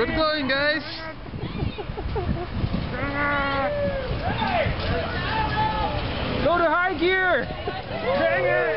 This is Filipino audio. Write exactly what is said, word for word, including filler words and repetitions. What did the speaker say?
Good going, guys. Go to high gear. Dang it.